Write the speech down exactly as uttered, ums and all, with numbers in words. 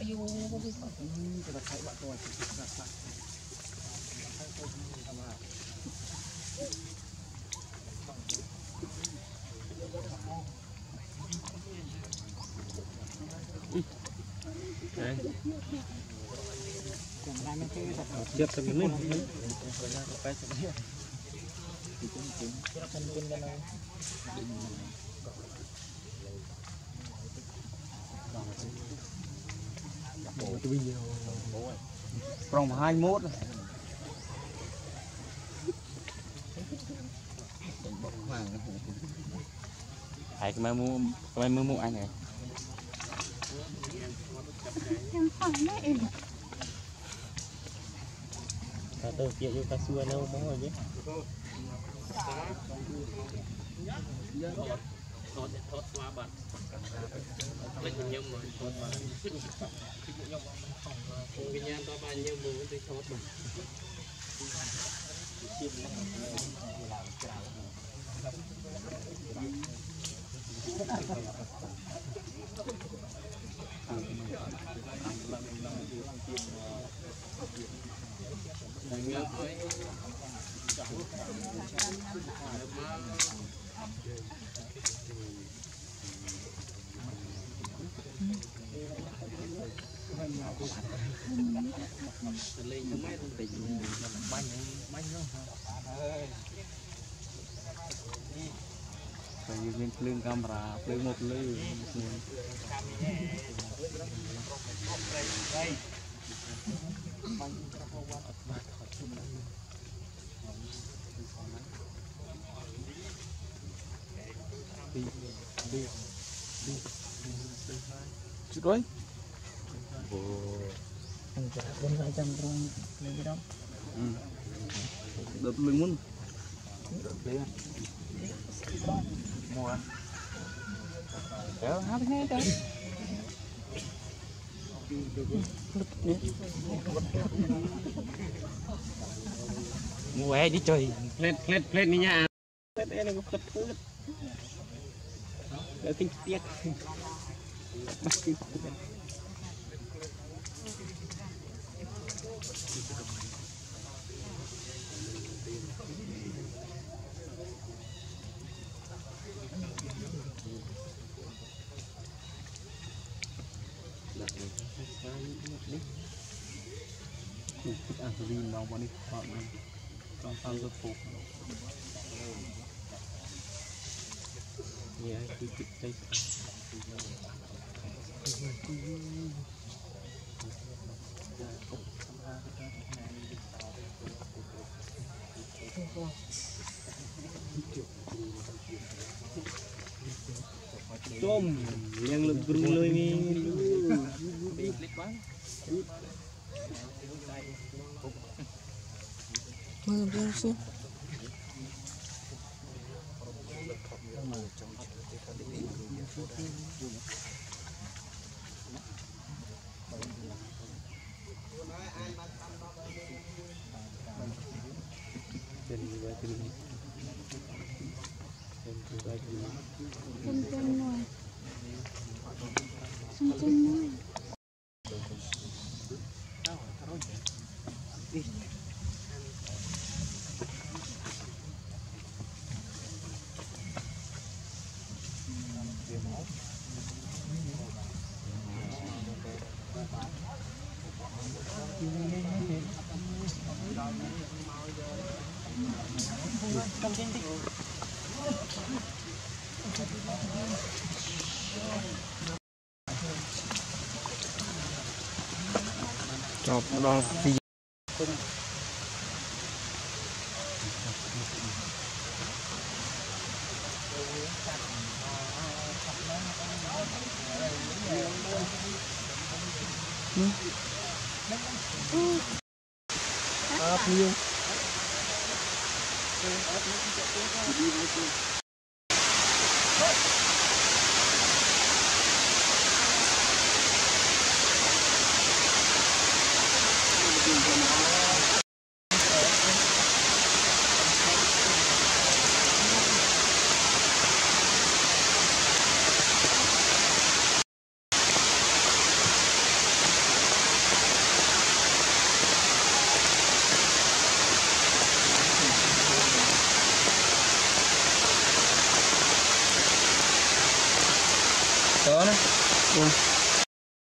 Chết tầm mình From hai mốt phải cái mua cái mua mua anh này ta tôi chuyện yêu ta xưa đâu món rồi chứ thốt qua bật lên nhâm rồi thốt bật cái nhà to bao nhiêu bố thì thốt bật lên cho mấy tình bánh bánh đó phải dùng lưng camera lưng một lưng đi đi đi chút rồi anh trả bên hai trăm trong lấy đó đợt lưng muốn lấy mua kéo hát hết đấy mua vé đi chơi lên lên lên đi nha lên đây là một cật phớt để kinh tiếc bắt kinh ăn thì nó bọn đi chọn trong sang rất phục yeah cái cái cái tôm yang lực gừng lôi mi mưa bên xuống chân chân rồi chân chân rồi chọc đó phi áp nhiều Vâng.